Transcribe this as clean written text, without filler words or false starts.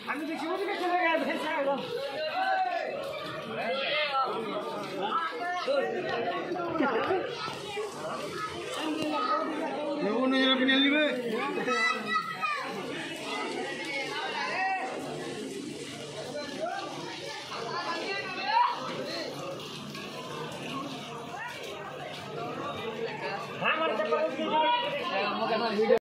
हम देखिए वो भी चले गए फिर से आएगा ये वो नहीं अपनी अली में